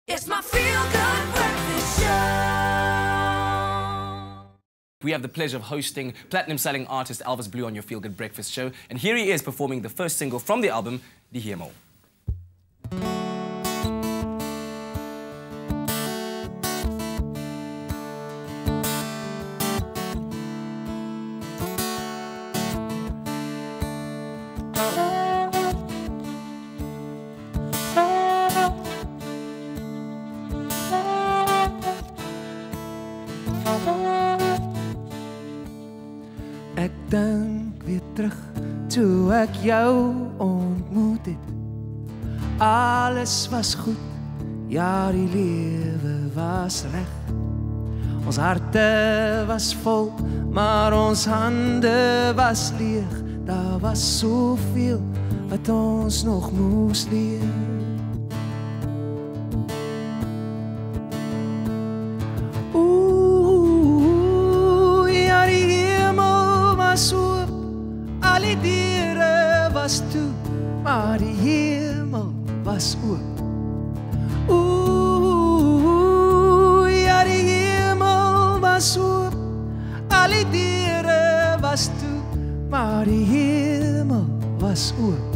It's my feel-good breakfast show. We have the pleasure of hosting platinum-selling artist Elvis Blue on your Feel Good Breakfast show. And here he is performing the first single from the album, Die Hemel. Ek dink weer terug toe ek jou ontmoet het. Alles was goed, ja die lewe was reg. Ons harte was vol, maar ons hande was leeg. Daar was soveel wat ons nog moes leer. Al die diere was toe, maar die hemel was oop. Ja die hemel was oop. Al die diere was toe, maar die hemel was oop.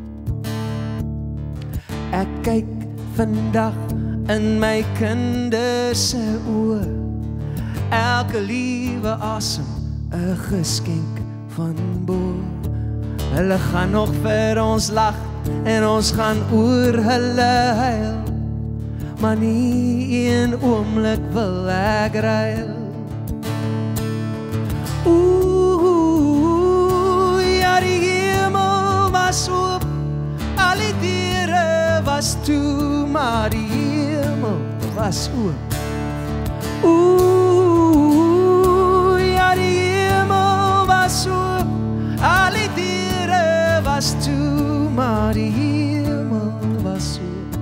Ek kyk vandag in my kinders se oë. Elke liewe asem 'n geskenk van bo. Hulle gaan nog vir ons lag en ons gaan oor hulle huil. Maar nie een oomblik wil ek ruil. Ja die hemel was oop. Al die diere was toe, maar die hemel was oop. Ja die hemel was oop. Al die diere was toe, maar die hemel was oop.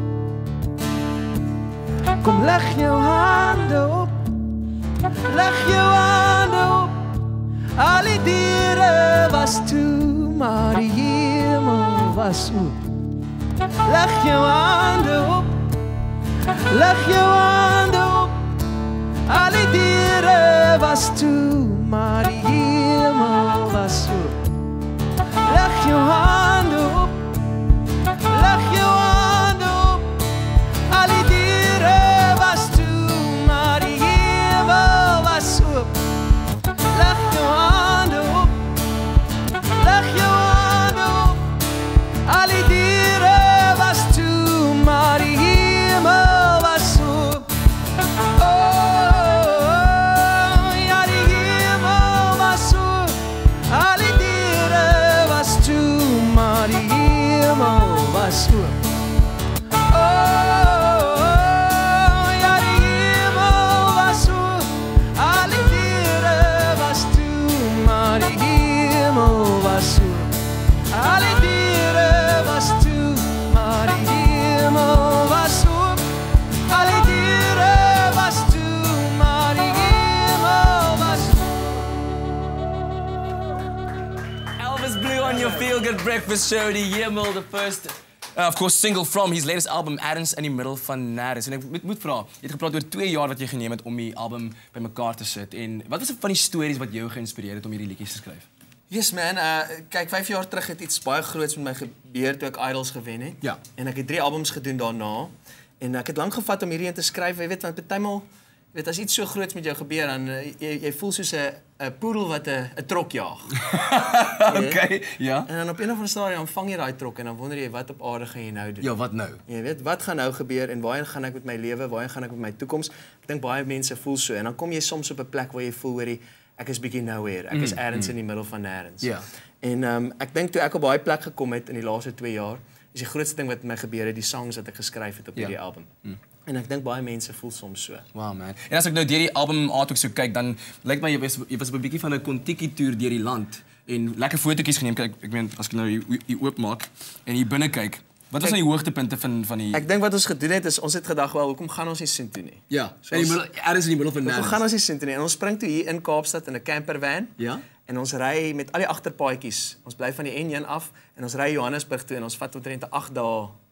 Kom leg jou hande op. Leg jou hande op. Al die diere was toe, maar die hemel was oop. Leg jou hande op. Leg jou hande op. Al die diere was toe, maar die hemel was oop. Leg jou hande op. Leg jou hande op. Al die diere was toe, maar die hemel was oop. Leg jou hande op. Leg jou hande op. Al die diere was toe, maar die hemel was oop. Ja die hemel was oop. Al die diere was toe, maar die hemel was oop. Ja die hemel was oop. Al die diere was toe, maar die hemel was oop. Al die diere was toe, maar die hemel was oop. Al die diere was toe, maar die hemel was Elvis Blue on your Feel Good Breakfast show, Die Hemel, the first, of course, single from his latest album, Erens, in die middel van Nerens. En ek moet vra, jy het gepraat oor 2 jaar wat jy geneem het om die album by mekaar te sit. En wat was van die stories wat jou geïnspireer het om hierdie liedjies te skryf? Yes man, kyk 5 jaar terug het iets baie groots met my gebeur toe ek Idols gewen het. Ja. En ek het 3 albums gedoen daarna. En ek het lank gevat om hierdie een te skryf, jy weet, want partymal, jy weet, as iets so groots met jou gebeur, dan jy voel soos 'n poedel wat 'n trok jaag. Okay, ja. En dan op een of ander stadium vang jy daai trok en dan wonder jy wat op aarde gaan jy nou doen. Ja, wat nou? Jy weet, wat gaan nou gebeur en waarheen gaan ek met my lewe, waarheen gaan ek met my toekoms? Ek dink baie mense voel so en dan kom jy soms op 'n plek waar jy voel hoorie, ek is bietjie nowhere. Ek is Erens in die middel van Nerens. Ja. En ek dink toe ek op baie plek gekom het in die laaste 2 jaar, is die grootste ding wat met my gebeur het die songs wat ek geskryf het op hierdie album. En ek dink baie mense voel soms so. Wow man. En as ek nou deur die album artwork so kyk, dan lyk my jy was op 'n bietjie van 'n kontiki toer deur die land en lekker fotootjies geneem. Kyk, ek meen as ek nou hier oopmaak en hier binne kyk, Wat was nou die hoogtepunte van die... Ek dink wat ons gedoen het is, ons het gedag wel, hoekom gaan ons nie sin toe nie? Ja, so Erens in die middel van Nerens. Hoekom gaan ons nie sin toe nie? En ons spring toe hier in Kaapstad in 'n campervan. Ja. En ons ry met al die agterpaadjies. Ons bly van die N1 af en ons ry Johannesburg toe en ons vat omtrent 8 dae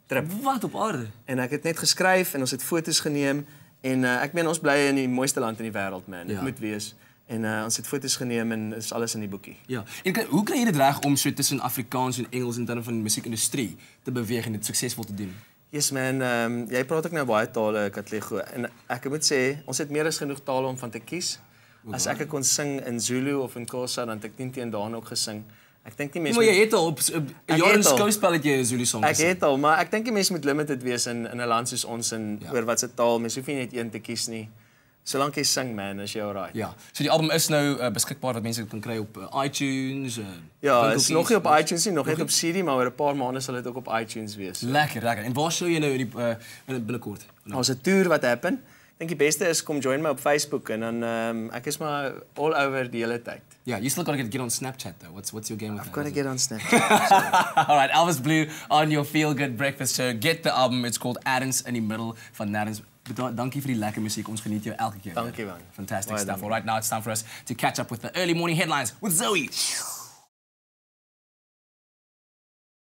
trip. Wat op aarde? En ek het net geskryf en ons het foto's geneem en ek meen ons bly in die mooiste land in die wêreld man. Dit moet wees. En ons het foto's geneem en is alles in die boekie. Ja. En hoe kry jy dit reg om so tussen Afrikaans en Engels in terme van die musiekindustrie te beweeg en dit suksesvol te doen? Yes man, jy praat ook nou baie tale, Katlego. En ek moet sê, ons het meer as genoeg tale om van te kies. As ek kon sing in Zulu of in Xhosa, dan het ek 10 teen daan ook gesing. Ek dink nie mense Maar jy het al op 'n jaar in skouspel het jy 'n Zulu song gesing. Ek het al, maar ek dink die mense moet limited wees in 'n land soos ons en oor wat se taal. Mens hoef nie net een te kies nie. Solank jy sing man, is jy alright. Ja. So die album is nou beskikbaar wat mense kan kry op iTunes. Ja, is nog nie op iTunes nie, nog net op CD, maar oor 'n paar maande sal dit ook op iTunes wees. So. Lekker. En waar sou jy nou in die binnekort? Ons 'n tour wat happen. Ek dink die beste is kom join my op Facebook en dan ek is maar all over die hele tyd. Yeah, you still got to get on Snapchat though. What's your game with I've that? got to get on Snapchat. All right, Elvis Blue on your Feel Good Breakfast Show. Get the album. It's called Erens in Middel van Nerens. Dankie vir die lekker musiek. Ons geniet jou elke keer. Dankie man. Fantastic Baie stuff. dankie. All right, now it's time for us to catch up with the early morning headlines with Zoe.